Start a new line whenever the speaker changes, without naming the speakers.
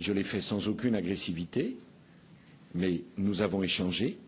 Je l'ai fait sans aucune agressivité, mais nous avons échangé.